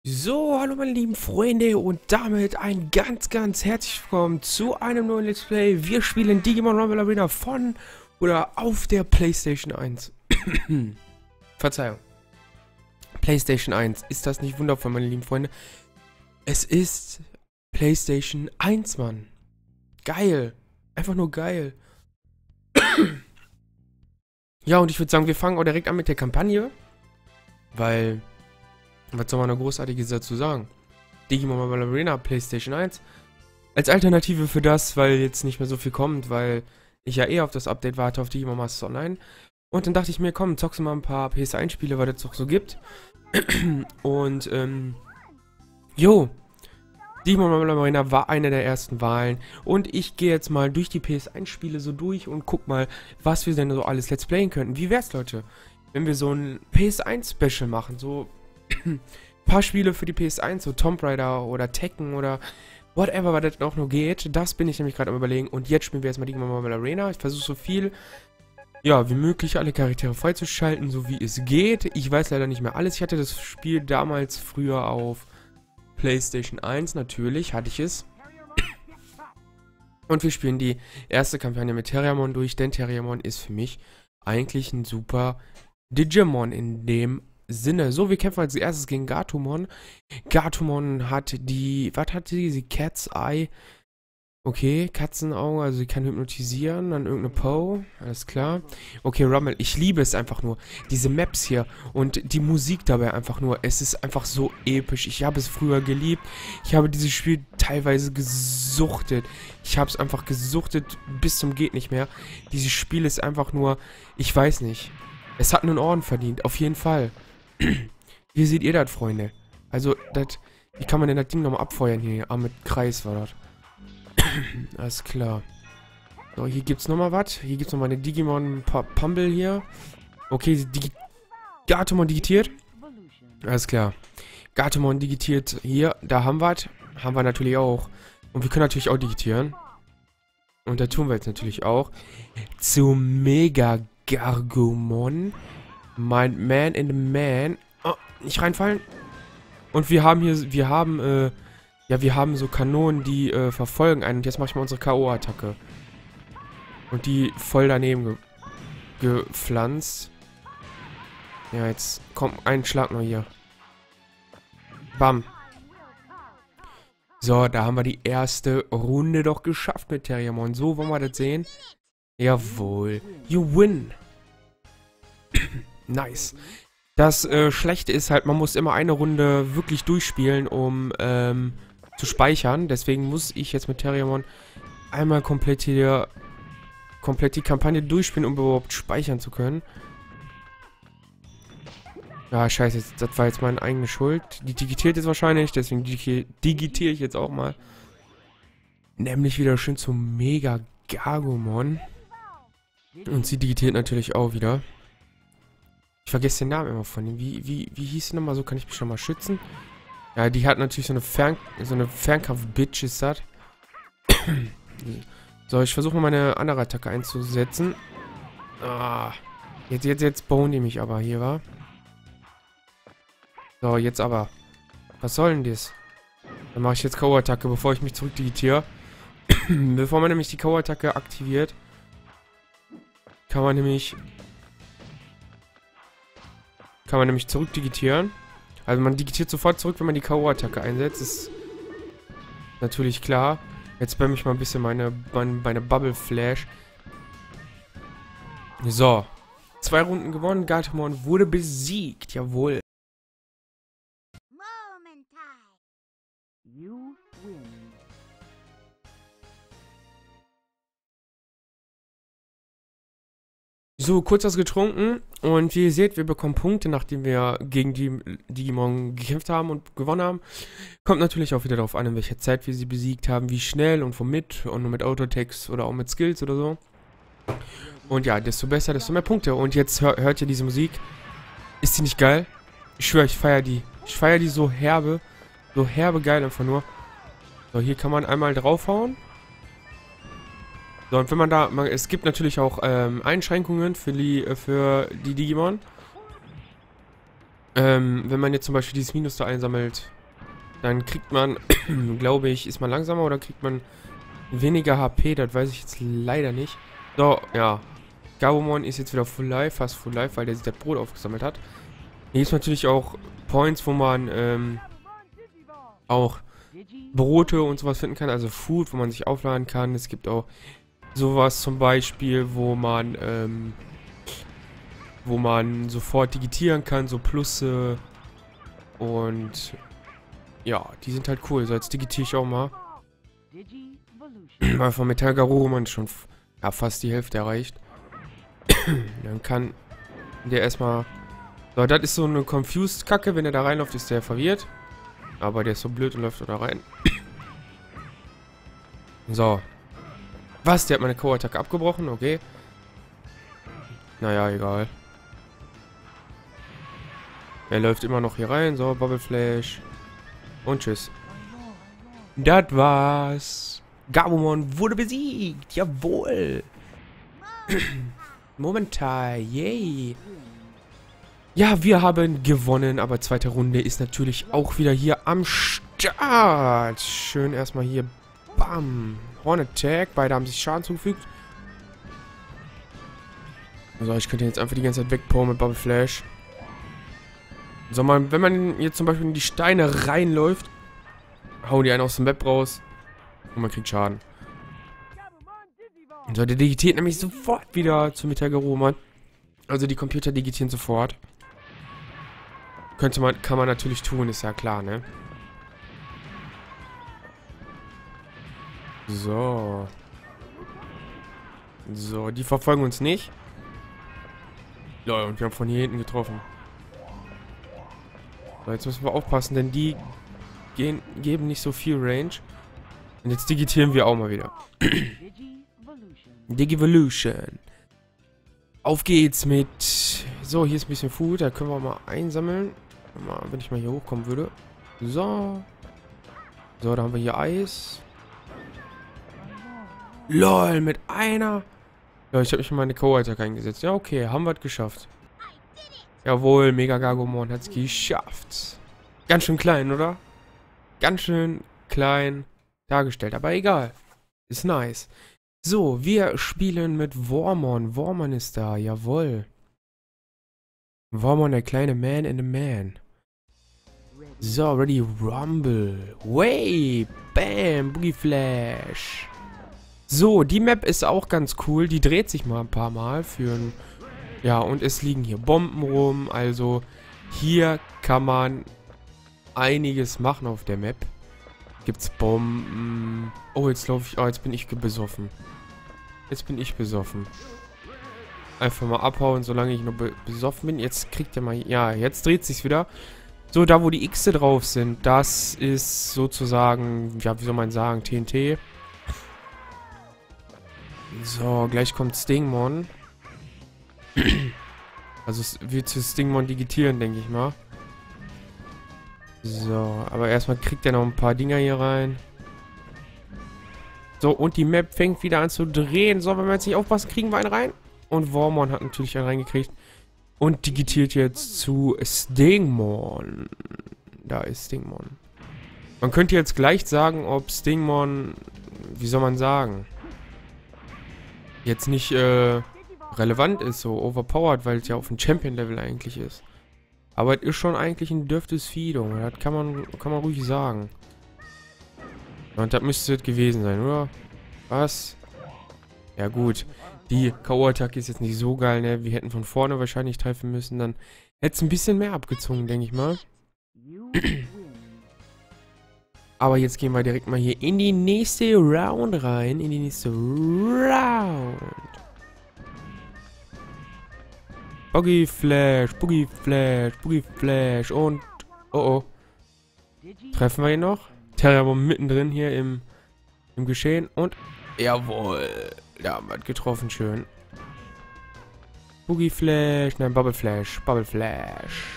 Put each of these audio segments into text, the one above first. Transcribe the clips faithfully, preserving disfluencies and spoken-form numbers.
So, hallo meine lieben Freunde und damit ein ganz, ganz herzlich willkommen zu einem neuen Let's Play. Wir spielen Digimon Rumble Arena von oder auf der PlayStation eins. Verzeihung. PlayStation eins. Ist das nicht wundervoll, meine lieben Freunde? Es ist PlayStation eins, Mann. Geil. Einfach nur geil. Ja, und ich würde sagen, wir fangen auch direkt an mit der Kampagne. Weil... Was soll man noch Großartiges dazu sagen? Digimon Rumble Arena, PlayStation eins. Als Alternative für das, weil jetzt nicht mehr so viel kommt, weil ich ja eh auf das Update warte, auf Digimon Masters Online. Und dann dachte ich mir, komm, zockst du mal ein paar P S eins Spiele, weil das doch so gibt. Und, ähm, jo. Digimon Rumble Arena war eine der ersten Wahlen. Und ich gehe jetzt mal durch die P S eins Spiele so durch und guck mal, was wir denn so alles Let's Playen könnten. Wie wär's, Leute, wenn wir so ein P S eins Special machen, so... ein paar Spiele für die P S eins, so Tomb Raider oder Tekken oder whatever, was das auch nur geht. Das bin ich nämlich gerade am Überlegen. Und jetzt spielen wir erstmal Digimon Rumble Arena. Ich versuche so viel, ja, wie möglich alle Charaktere freizuschalten, so wie es geht. Ich weiß leider nicht mehr alles. Ich hatte das Spiel damals früher auf PlayStation eins, natürlich hatte ich es. Und wir spielen die erste Kampagne mit Terriermon durch, denn Terriermon ist für mich eigentlich ein super Digimon in dem Sinne. So, wir kämpfen als erstes gegen Gatomon. Gatomon hat die, was hat sie? Sie Cat's Eye. Okay, Katzenauge, also sie kann hypnotisieren, dann irgendeine Poe, alles klar. Okay, Rumble, ich liebe es einfach nur. Diese Maps hier und die Musik dabei einfach nur. Es ist einfach so episch. Ich habe es früher geliebt. Ich habe dieses Spiel teilweise gesuchtet. Ich habe es einfach gesuchtet bis zum geht nicht mehr. Dieses Spiel ist einfach nur, ich weiß nicht. Es hat einen Orden verdient, auf jeden Fall. Wie seht ihr das, Freunde? Also, das, wie kann man denn das Ding nochmal abfeuern hier? Ah, mit Kreis war das. Alles klar. So, hier gibt's nochmal was. Hier gibt's nochmal eine Digimon Pumble hier. Okay, Digi Gatomon digitiert. Alles klar. Gatomon digitiert hier. Da haben wir was. Haben wir natürlich auch. Und wir können natürlich auch digitieren. Und da tun wir jetzt natürlich auch. Zu Mega Gargomon. Mein Man in the Man. Oh, nicht reinfallen. Und wir haben hier, wir haben, äh, ja, wir haben so Kanonen, die äh, verfolgen einen. Und jetzt mache ich mal unsere K O-Attacke. Und die voll daneben ge gepflanzt. Ja, jetzt kommt ein Schlag noch hier. Bam. So, da haben wir die erste Runde doch geschafft mit Terriermon. So, wollen wir das sehen? Jawohl. You win. Nice. Das äh, Schlechte ist halt, man muss immer eine Runde wirklich durchspielen, um ähm, zu speichern. Deswegen muss ich jetzt mit Terriermon einmal komplett hier komplett die Kampagne durchspielen, um überhaupt speichern zu können. Ja, scheiße, das war jetzt meine eigene Schuld. Die digitiert jetzt wahrscheinlich, deswegen digi digitiere ich jetzt auch mal. Nämlich wieder schön zum Mega Gargomon. Und sie digitiert natürlich auch wieder. Ich vergesse den Namen immer von ihm. Wie, wie, wie hieß sie nochmal? So kann ich mich schon mal schützen. Ja, die hat natürlich so eine Fern so eine Fernkampf-Bitch ist das. So, ich versuche mal meine andere Attacke einzusetzen. Ah, jetzt, jetzt, jetzt bauen die mich aber hier, wa? So, jetzt aber. Was soll denn das? Dann mache ich jetzt K O-Attacke, bevor ich mich zurückdigitiere. Bevor man nämlich die K O-Attacke aktiviert, kann man nämlich kann man nämlich zurückdigitieren. Also man digitiert sofort zurück, wenn man die K O-Attacke einsetzt. Ist natürlich klar. Jetzt spamme ich mal ein bisschen meine, meine, meine Bubble Flash. So. Zwei Runden gewonnen. Gatomon wurde besiegt. Jawohl. You win. So, kurz was getrunken und wie ihr seht, wir bekommen Punkte, nachdem wir gegen die Digimon gekämpft haben und gewonnen haben. Kommt natürlich auch wieder darauf an, in welcher Zeit wir sie besiegt haben, wie schnell und womit und nur mit Autotext oder auch mit Skills oder so. Und ja, desto besser, desto mehr Punkte. Und jetzt hör, hört ihr diese Musik. Ist die nicht geil? Ich schwöre, ich feiere die. Ich feiere die so herbe, so herbe geil einfach nur. So, hier kann man einmal draufhauen. So, und wenn man da, man, es gibt natürlich auch ähm, Einschränkungen für die, äh, für die Digimon. Ähm, wenn man jetzt zum Beispiel dieses Minus da einsammelt, dann kriegt man, glaube ich, ist man langsamer oder kriegt man weniger H P, das weiß ich jetzt leider nicht. So, ja. Gabumon ist jetzt wieder Full Life, fast Full Life, weil der sich das Brot aufgesammelt hat. Hier gibt es natürlich auch Points, wo man ähm, auch Brote und sowas finden kann, also Food, wo man sich aufladen kann. Es gibt auch sowas zum Beispiel, wo man ähm, wo man sofort digitieren kann, so Plusse und ja, die sind halt cool. So, jetzt digitiere ich auch mal. Weil von Metall Garou man schon ja, fast die Hälfte erreicht. Dann kann der erstmal... So, das ist so eine Confused-Kacke. Wenn er da reinläuft, ist der verwirrt. Aber der ist so blöd und läuft da rein. So. Was? Der hat meine Co-Attacke abgebrochen? Okay. Naja, egal. Er läuft immer noch hier rein. So, Bubble Flash. Und tschüss. Das war's. Gabumon wurde besiegt. Jawohl. Momentan. Yay. Ja, wir haben gewonnen. Aber zweite Runde ist natürlich auch wieder hier am Start. Schön erstmal hier. Bam. Horn Attack. Beide haben sich Schaden zugefügt. Also ich könnte jetzt einfach die ganze Zeit wegpowern mit Bubble Flash. So, man, wenn man jetzt zum Beispiel in die Steine reinläuft, hauen die einen aus dem Map raus und man kriegt Schaden. So, der digitiert nämlich sofort wieder zu Metall Garou, Mann. Also die Computer digitieren sofort. Könnte man, kann man natürlich tun, ist ja klar, ne? So. So, die verfolgen uns nicht. Ja, und wir haben von hier hinten getroffen. So, jetzt müssen wir aufpassen, denn die gehen, geben nicht so viel Range. Und jetzt digitieren wir auch mal wieder. Digivolution. Auf geht's mit... So, hier ist ein bisschen Food. Da können wir mal einsammeln. Mal, wenn ich mal hier hochkommen würde. So. So, da haben wir hier Eis. LOL, mit einer... Ja, ich habe mich in meine Co-Attack eingesetzt. Ja, okay, haben wir es geschafft. Jawohl, Mega Gagumon hat es geschafft. Ganz schön klein, oder? Ganz schön klein dargestellt, aber egal. Ist nice. So, wir spielen mit Wormon. Wormon ist da, jawohl. Wormon, der kleine Man in the Man. So, ready, Rumble. Way, bam, Boogie Flash. So, die Map ist auch ganz cool. Die dreht sich mal ein paar Mal für ein... Ja, und es liegen hier Bomben rum. Also, hier kann man einiges machen auf der Map. Gibt's Bomben. Oh, jetzt laufe ich... Oh, jetzt bin ich besoffen. Jetzt bin ich besoffen. Einfach mal abhauen, solange ich noch be besoffen bin. Jetzt kriegt er mal... Ja, jetzt dreht sich's wieder. So, da wo die Xe drauf sind, das ist sozusagen... Ja, wie soll man sagen? T N T. So, gleich kommt Stingmon. Also es wird zu Stingmon digitieren, denke ich mal. So, aber erstmal kriegt er noch ein paar Dinger hier rein. So, und die Map fängt wieder an zu drehen. So, wenn wir jetzt nicht aufpassen, kriegen wir einen rein. Und Wormon hat natürlich einen reingekriegt. Und digitiert jetzt zu Stingmon. Da ist Stingmon. Man könnte jetzt gleich sagen, ob Stingmon, wie soll man sagen, jetzt nicht äh, relevant ist, so overpowered, weil es ja auf dem Champion-Level eigentlich ist. Aber es ist schon eigentlich ein dürftes Fido. Das kann man, kann man ruhig sagen. Und das müsste es gewesen sein, oder? Was? Ja gut. Die K O-Attacke ist jetzt nicht so geil, ne? Wir hätten von vorne wahrscheinlich treffen müssen. Dann hätte es ein bisschen mehr abgezogen, denke ich mal. Aber jetzt gehen wir direkt mal hier in die nächste Round rein. In die nächste Round. Boogie Flash, Boogie Flash, Boogie Flash und... Oh oh. Treffen wir ihn noch? Terriermon mittendrin hier im, im Geschehen. Und... Jawohl. Da haben wir getroffen, schön. Boogie Flash. Nein, Bubble Flash. Bubble Flash.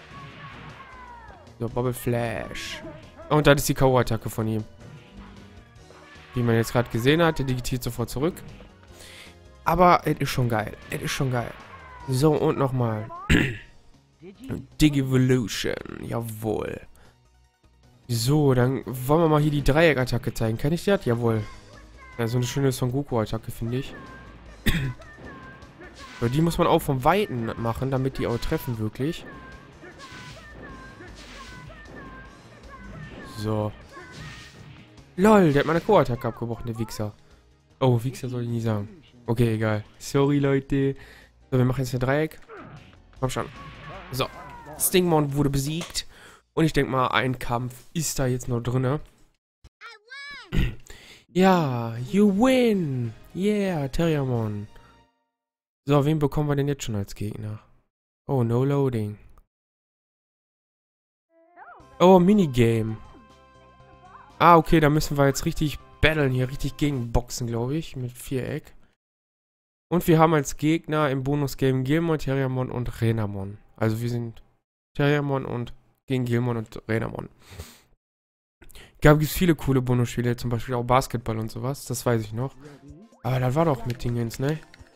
So, Bubble Flash. Und das ist die K O-Attacke von ihm. Wie man jetzt gerade gesehen hat. Der digitiert sofort zurück. Aber es ist schon geil. Es ist schon geil. So, und nochmal. Digivolution. Jawohl. So, dann wollen wir mal hier die Dreieck-Attacke zeigen. Kann ich das? Jawohl. Ja, so eine schöne Son Goku-Attacke, finde ich. So, die muss man auch vom Weiten machen, damit die auch treffen, wirklich. So. LOL, der hat meine Co-Attacke abgebrochen, der Wichser. Oh, Wichser soll ich nie sagen. Okay, egal. Sorry, Leute. So, wir machen jetzt ein Dreieck. Komm schon. So. Stingmon wurde besiegt. Und ich denke mal, ein Kampf ist da jetzt noch drin. Ja, you win. Yeah, Terriermon. So, wen bekommen wir denn jetzt schon als Gegner? Oh, no loading. Oh, Minigame. Ah, okay, da müssen wir jetzt richtig battlen hier, richtig gegenboxen, glaube ich, mit Viereck. Und wir haben als Gegner im Bonusgame Guilmon, Terriermon und Renamon. Also wir sind Terriermon und gegen Guilmon und Renamon. Gab es viele coole Bonusspiele, zum Beispiel auch Basketball und sowas, das weiß ich noch. Aber das war doch mit Dingens, ne?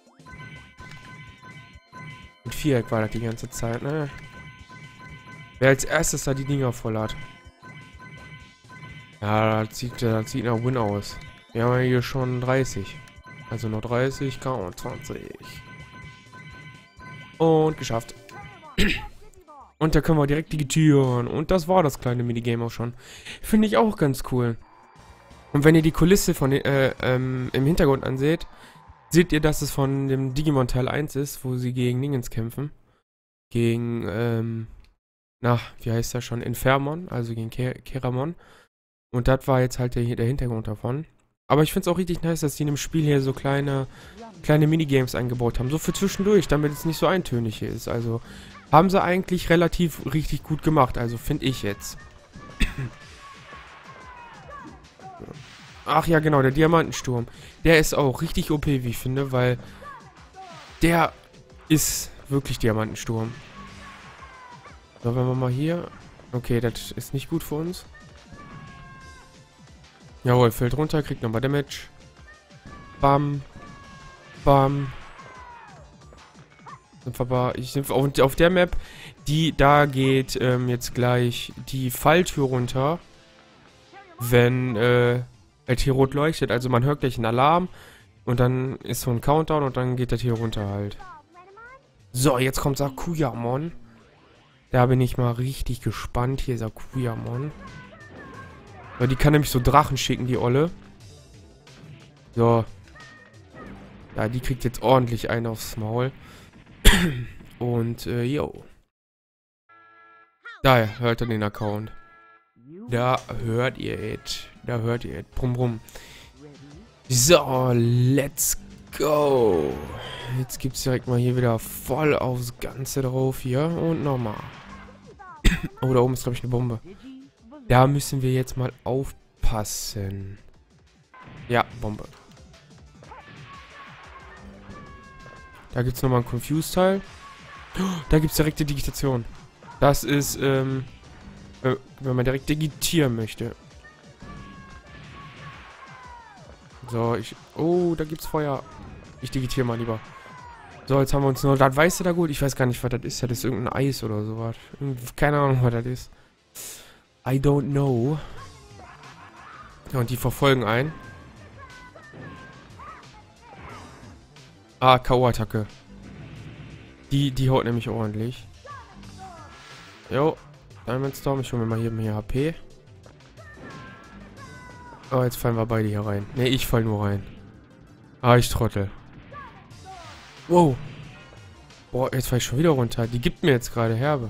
Mit Viereck war das die ganze Zeit, ne? Wer als erstes da die Dinger voll hat. Ja, das sieht, das sieht nach Win aus. Wir haben ja hier schon dreißig. Also noch dreißig, K zwanzig. Und geschafft. Und da können wir direkt digitieren. Und das war das kleine Minigame auch schon. Finde ich auch ganz cool. Und wenn ihr die Kulisse von den, äh, ähm, im Hintergrund anseht, seht ihr, dass es von dem Digimon Teil eins ist, wo sie gegen Dingens kämpfen. Gegen, ähm, na, wie heißt das schon? Infermon, also gegen Ke Keramon. Und das war jetzt halt der, der Hintergrund davon. Aber ich finde es auch richtig nice, dass die in dem Spiel hier so kleine, kleine Minigames eingebaut haben. So für zwischendurch, damit es nicht so eintönig ist. Also haben sie eigentlich relativ richtig gut gemacht. Also finde ich jetzt. Ach ja, genau, der Diamantensturm. Der ist auch richtig O P, wie ich finde, weil der ist wirklich Diamantensturm. So, wenn wir mal hier... Okay, das ist nicht gut für uns. Jawohl, fällt runter, kriegt nochmal Damage. Bam. Bam. Sind wir aber, ich sind auf, auf der Map, die, da geht ähm, jetzt gleich die Falltür runter. Wenn, äh, halt hier rot leuchtet. Also man hört gleich einen Alarm. Und dann ist so ein Countdown und dann geht das hier runter halt. So, jetzt kommt Sakuyamon. Da bin ich mal richtig gespannt. Hier Sakuyamon. Weil die kann nämlich so Drachen schicken, die Olle. So. Ja, die kriegt jetzt ordentlich einen aufs Maul. Und, äh, yo. Da hört ihr den Account. Da hört ihr es. Da hört ihr es. Brumm, brumm. So, let's go. Jetzt gibt's direkt mal hier wieder voll aufs Ganze drauf hier. Und nochmal. Oh, da oben ist, glaube ich, eine Bombe. Da müssen wir jetzt mal aufpassen. Ja, Bombe. Da gibt es nochmal ein Confused-Teil. Da gibt es direkte Digitation. Das ist, ähm, wenn man direkt digitieren möchte. So, ich... Oh, da gibt's Feuer. Ich digitiere mal lieber. So, jetzt haben wir uns nur... Das Weiße da gut. Ich weiß gar nicht, was das ist. Das ist irgendein Eis oder sowas. Keine Ahnung, was das ist. I don't know. Ja, und die verfolgen einen. Ah, K O-Attacke. Die, die haut nämlich ordentlich. Jo. Diamond Storm. Ich hole mir mal hier mehr H P. Oh, jetzt fallen wir beide hier rein. Ne, ich fall nur rein. Ah, ich trottel. Wow. Boah, jetzt fall ich schon wieder runter. Die gibt mir jetzt gerade Herbe.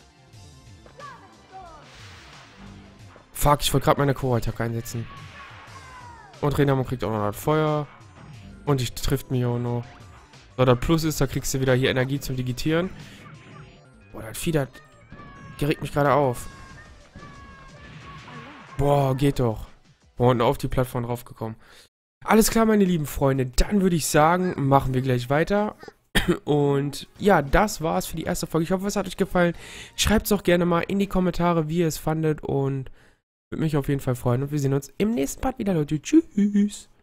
Fuck, ich wollte gerade meine Core-Attacke einsetzen. Und Renamon kriegt auch noch das Feuer. Und ich trifft mich auch noch. So, das Plus ist, da kriegst du wieder hier Energie zum Digitieren. Boah, das Vieh, das geregt mich gerade auf. Boah, geht doch. Boah, und auf die Plattform draufgekommen. Alles klar, meine lieben Freunde. Dann würde ich sagen, machen wir gleich weiter. Und ja, das war's für die erste Folge. Ich hoffe, es hat euch gefallen. Schreibt es auch gerne mal in die Kommentare, wie ihr es fandet. Und würde mich auf jeden Fall freuen. Und wir sehen uns im nächsten Part wieder, Leute. Tschüss.